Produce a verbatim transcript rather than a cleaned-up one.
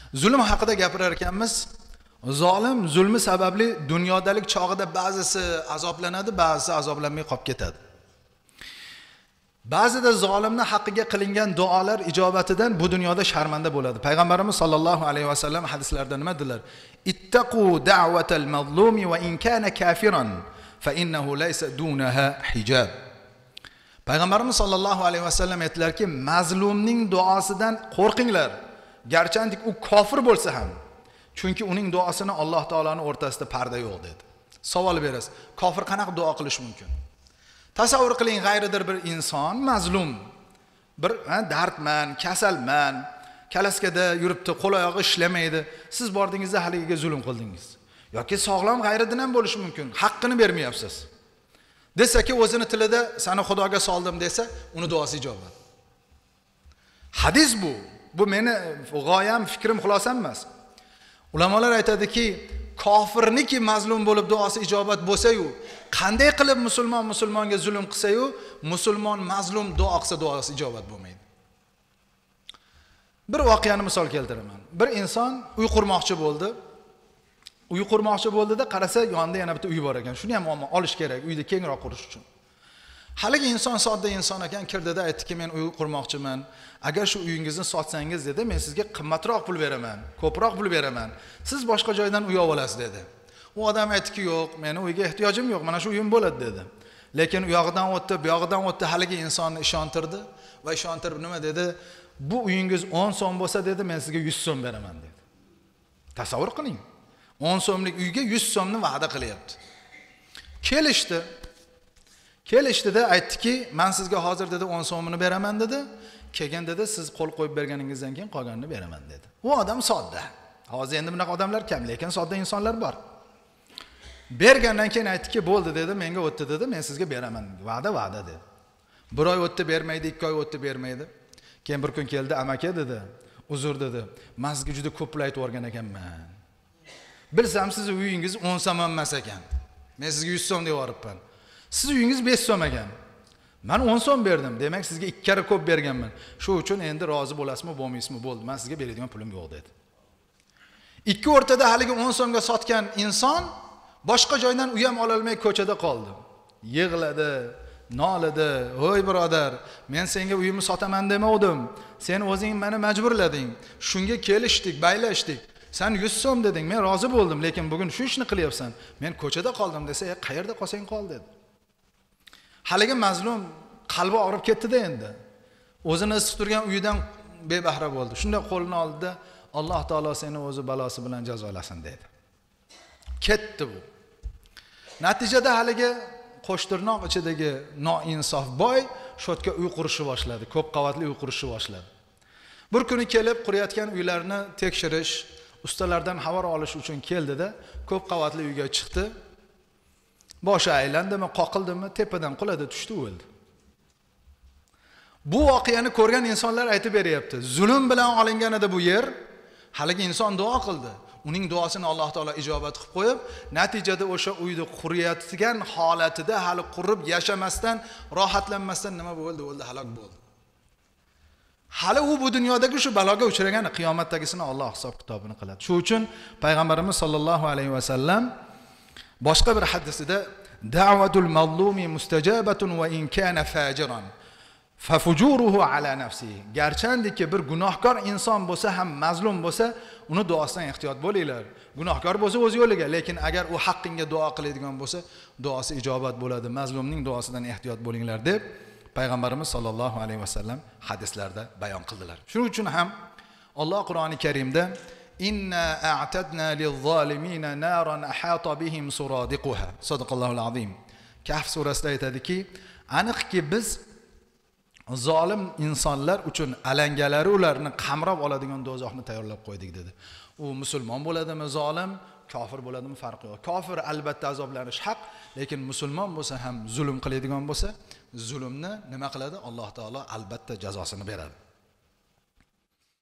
Zulm haqida gapirar ekanmiz. Zolim zulmi sababli dunyodalik chog'ida ba'zisi azoblanadi, ba'zisi azoblanmay qolib ketadi. Ba'zida zolimni haqqiga qilingan duolar ijobatidan bu dunyoda sharmanda bo'ladi. Payg'ambarimiz sollallohu alayhi vasallam hadislarda nima dedilar? Ittaqu da'watal mazlumi va in kana kafiran fa innahu laysa dunaha hijab. Payg'ambarimiz sollallohu alayhi vasallam aytdilarki, mazlumning duosidan qo'rqinglar, garchandik u kofir bo'lsa ham. Chunki uning duosini Alloh taolaning o'rtasida parda yo'q dedi. Savol berasiz, kofir qanaqa duo qilish mumkin? Tasavvur qiling, g'ayridir bir inson mazlum, bir dardman, kasalman, kalaskada yuribdi, qo'l oyog'i ishlamaydi. Siz bordingizda haligiga zulm qildingiz. Yoki sog'lom g'ayridan ham bo'lishi mumkin. Haqqini bermayapsiz. Desaki o'zini tilida seni Xudoga soldim desa, uni duosi ijobat. Hadis bu. Bu meni g'oyam, fikrim, xulosam emas. Ulamolar aytadiki, kofirniki mazlum bo'lib duosi ijobat bo'lsa-yu, qanday qilib musulmon musulmonga zulm qilsa-yu, musulmon mazlum duo qilsa duosi ijobat bo'lmaydi. Bir voqeani misol keltiraman. Bir inson uy qurmoqchi bo'ldi. Uy qurmoqchi bo'ldi-da, qarasa yonida yana bitta uy bor ekan. Shuni ham olish kerak, uyni kengroq qurish uchun. Haligi inson sodda inson ekan, kirdida aytdiki, men uy qurmoqchiman. Agar shu uyingizni sotsangiz dedi, men sizga qimmatroq pul beraman, ko'proq pul beraman. Siz boshqa joydan uy olasiz dedi. U odam aytdiki, yo'q, meni uyga ehtiyojim yo'q, mana shu uyim bo'ladi dedi. Lekin u yog'idan o'tdi, bu yog'idan o'tdi, haligi insonni ishontirdi va ishontirib nima dedi? Bu uyingiz o'n so'm bo'lsa dedi, men sizga yuz so'm beraman dedi. Tasavvur qiling. o'n so'mlik uyga yuz so'mni va'da qilyapti. Kelishdi. Kelishdida aytdiki, men sizga hozir dedi o'n so'mini beraman dedi. Kelgan dedi, siz qo'l qo'yib berganingizdan keyin qolganini beraman dedi. U odam sodda. Hozir endi bunaqa odamlar kam, lekin sodda insonlar bor. Bergandan keyin aytdiki, bo'ldi dedi, menga o'tdi dedi, men sizga beraman. Va'da va'da dedi. Bir oy o'tdi bermaydi, ikki oy o'tdi bermaydi. Keyin bir kun keldi, amaki dedi, uzr dedi, men sizga juda ko'p pul aytib o'rgan ekanman. Bilsam siz uyingiz o'n so'm emas ekan. Men sizga yuz so'm deb yoribman. Siz uyingiz besh so'm ekan. Men o'n so'm berdim. Demak sizga ikki karra ko'p berganman. Shu uchun endi rozi bo'lasizmi, bo'lmaysizmi? Bo'ldi. Men sizga beradigan pulim yo'q dedi. Ikki o'rtada haligi o'n so'mga sotgan inson boshqa joydan uy ham ola olmay ko'chada qoldi. Yig'ladi, nolidi. "Voy birodar, men senga uyimni sotaman demadim. Sen o'zing meni majburlading. Shunga kelishdik, baylashdik. Sen yuz so'm deding, men rozi bo'ldim, lekin bugun shu ishni qilyapsan. Men ko'chada qoldim" desa, "E, qayerda qolsang qol" dedi. Haligi mazlum qalbi og'rib ketdi-da endi. O'zini isib turgan uyidan bebahra bo'ldi. Shunda qo'lini oldi-da, "Alloh taolo seni o'zi balosi bilan jazolasin" dedi. Ketdi bu. Natijada haligi qo'shtirnoq ichidagi noinsof boy shotga uy qurishni boshladi, ko'p qavatli uy qurishni boshladi. Bir kuni kelib qurayotgan uylarni tekshirish, ustalardan xabar olish uchun keldi-da, ko'p qavatli uyga chiqdi. Boshi aylandimi, qoqildimi, tepadan quladi, tushdi, o'ldi. Bu voqeani ko'rgan insonlar aytib beryapti. Zulm bilan olingan edi bu yer. Haligi inson duo qildi. Uning duosini Alloh taolo ijobat qilib qo'yib, natijada o'sha uyni qurayotgan holatida hali qurib yashamasdan, rohatlanmasdan nima bo'ldi? O'ldi, halok bo'ldi. Hali u bu dunyodagi shu baloga uchragan, qiyomatdagisini Alloh hisob kitobini qiladi. Shu uchun payg'ambarimiz sollallohu alayhi va sallam boshqa bir hadisida da'vatul mazlumi mustajabatun va in kana fajiran fa fujuruhu ala nafsihi. Garchandiki bir gunohkor inson bo'lsa ham, mazlum bo'lsa, uni duosidan ehtiyot bo'linglar. Gunohkor bo'lsa o'z yo'liga, lekin agar u haqqinga duo qiladigan bo'lsa, duosi ijobat bo'ladi. Mazlumning duosidan ehtiyot bo'linglar deb payg'ambarimiz sollallohu alayhi vasallam hadislarda bayon qildilar. Shuning uchun ham Alloh Qur'oni Karimda inna a'tadna liz-zolimina naran ahata bihim suradiquha. Sadaqallohul azim. Kahf surasida aytadiki, aniqki biz zolim insonlar uchun alangalari ularni qamrab oladigan do'zaxni tayyorlab qo'ydik dedi. U musulmon bo'ladimi, zolim, kofir bo'ladimi farqi yo'q. Kofir albatta azoblanish haq, lekin musulmon bo'lsa ham zulm qiladigan bo'lsa, zulmni nima qiladi? Alloh taolo albatta jazosini beradi.